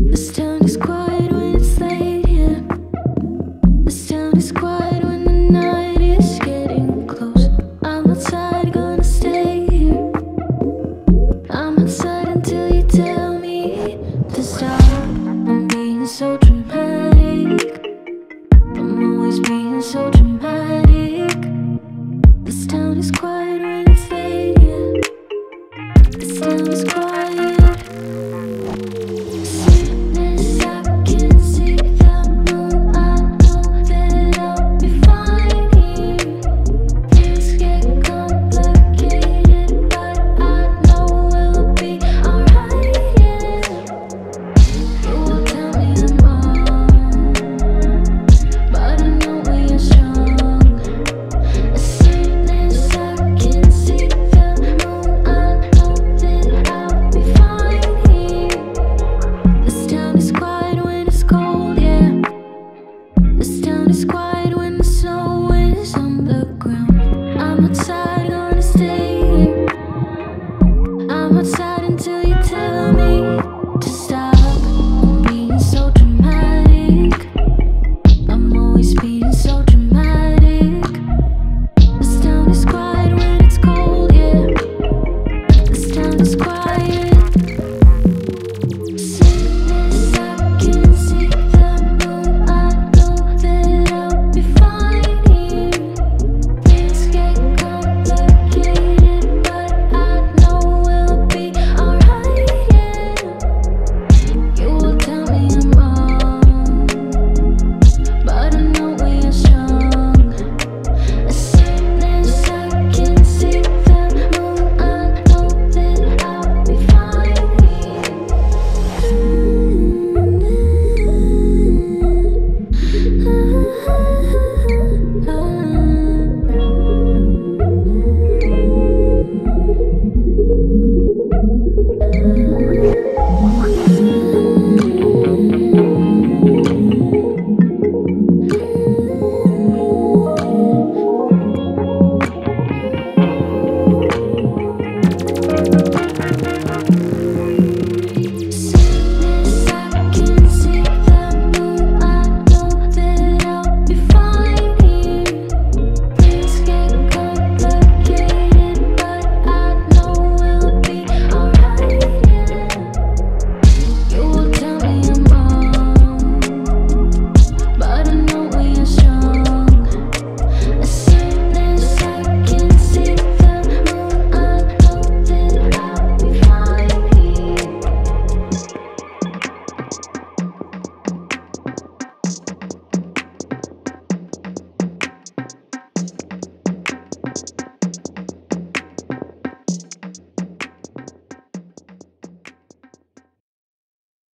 This town is quiet when it's late here. This town is quiet when the night is getting close. I'm outside, gonna stay here. I'm outside until you tell me to stop. I'm being so true.